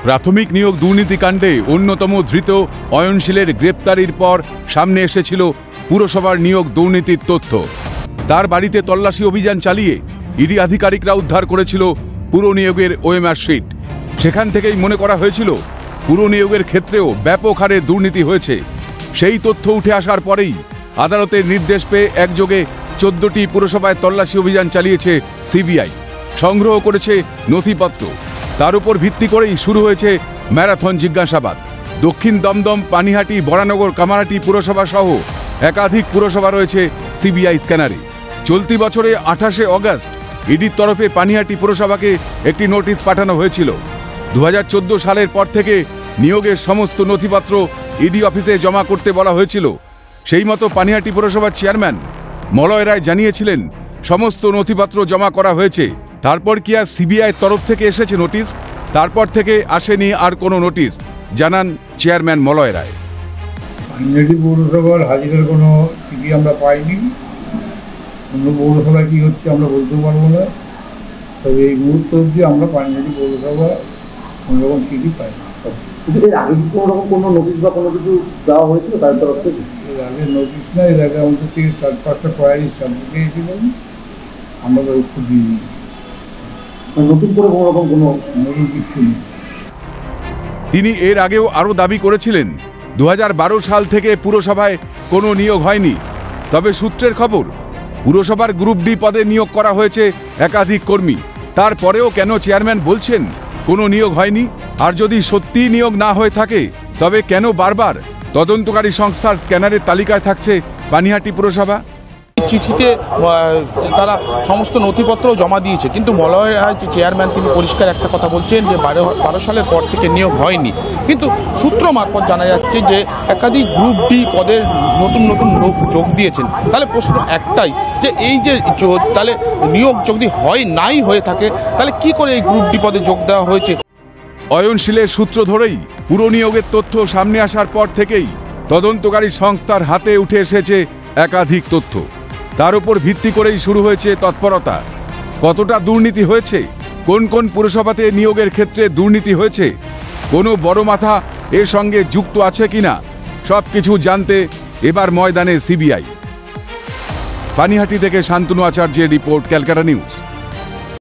প্রাথমিক নিয়োগ দুর্নীতিকাণ্ডে অন্যতম ধৃত অয়নশীলের গ্রেপ্তারির পর সামনে এসেছিল পুরসভার নিয়োগ দুর্নীতির তথ্য। তার বাড়িতে তল্লাশি অভিযান চালিয়ে ইডি আধিকারিকরা উদ্ধার করেছিল পুর নিয়োগের ওএমআর শিট। সেখান থেকেই মনে করা হয়েছিল পুর নিয়োগের ক্ষেত্রেও ব্যাপক হারে দুর্নীতি হয়েছে। সেই তথ্য উঠে আসার পরেই আদালতের নির্দেশ পেয়ে একযোগে 14টি পুরসভায় তল্লাশি অভিযান চালিয়েছে সিবিআই। সংগ্রহ করেছে নথিপত্র। তার উপর ভিত্তি করেই শুরু হয়েছে ম্যারাথন জিজ্ঞাসাবাদ। দক্ষিণ দমদম, পানিহাটি, বরানগর, কামারহাটি পুরসভা সহ একাধিক পুরসভা রয়েছে সিবিআই স্ক্যানারে। চলতি বছরে 28শে অগস্ট ইডির তরফে পানিহাটি পুরসভাকে একটি নোটিশ পাঠানো হয়েছিল। 2014 সালের পর থেকে নিয়োগের সমস্ত নথিপত্র ইডি অফিসে জমা করতে বলা হয়েছিল। সেই মতো পানিহাটি পুরসভার চেয়ারম্যান মলয় রায় জানিয়েছিলেন সমস্ত নথিপত্র জমা করা হয়েছে। তারপর কি আর সিবিআই তরফ থেকে এসেছে নোটিশ? তারপর থেকে আসেনি আর কোনো নোটিশ, জানান চেয়ারম্যান মলয় রায়। পানিহাটি পৌরসভার হাজিরার কোনো চিঠি আমরা পাইনি। অন্য পৌরসভায় কী হচ্ছে আমরা বলতে পারবো না। তবে এই মুহূর্ত অবধি আমরা পানিহাটি পৌরসভা কোনো রকম চিঠি পাইনি। কিন্তু এর আগে কোনো রকম কোনো নোটিশ বা কোনো কিছু দেওয়া হয়েছিল তার তরফ থেকে? এর আগে নোটিশ না, এর আগে আমাদের থেকে 4-5টা কোয়ারি সামনে দিয়েছিলেন, আমরা তো উত্তর দিইনি। নতুন করে কোনো রকম কোনো নতুন কিছু নেই। তিনি এর আগেও আরও দাবি করেছিলেন 2012 সাল থেকে পুরসভায় কোনো নিয়োগ হয়নি। তবে সূত্রের খবর, পুরসভার গ্রুপ ডি পদে নিয়োগ করা হয়েছে একাধিক কর্মী। তারপরেও কেন চেয়ারম্যান বলছেন কোনো নিয়োগ হয়নি? আর যদি সত্যিই নিয়োগ না হয়ে থাকে তবে কেন বারবার তদন্তকারী সংস্থার স্ক্যানারের তালিকায় থাকছে পানিহাটি পুরসভা? চিঠিতে তারা সমস্ত নথিপত্র জমা দিয়েছে, কিন্তু মলয় রায় যে চেয়ারম্যান তিনি পরিষ্কার একটা কথা বলছেন যে 12 সালের পর থেকে নিয়োগ হয়নি। কিন্তু সূত্র মারফত জানা যাচ্ছে যে একাধিক গ্রুপ ডি পদের নতুন নতুন লোক যোগ দিয়েছেন। তাহলে প্রশ্ন একটাই যে এই যে তাহলে নিয়োগ যদি নাই হয়ে থাকে তাহলে কি করে এই গ্রুপ ডি পদে যোগ দেওয়া হয়েছে? অয়নশীলের সূত্র ধরেই পুর নিয়োগের তথ্য সামনে আসার পর থেকেই তদন্তকারী সংস্থার হাতে উঠে এসেছে একাধিক তথ্য। তার উপর ভিত্তি করেই শুরু হয়েছে তৎপরতা। কতটা দুর্নীতি হয়েছে, কোন কোন পুরসভাতে নিয়োগের ক্ষেত্রে দুর্নীতি হয়েছে, কোনো বড় মাথা এর সঙ্গে যুক্ত আছে কিনা, সব কিছু জানতে এবার ময়দানে সিবিআই। পানিহাটি থেকে শান্তনু আচার্যের রিপোর্ট, ক্যালকাটা নিউজ।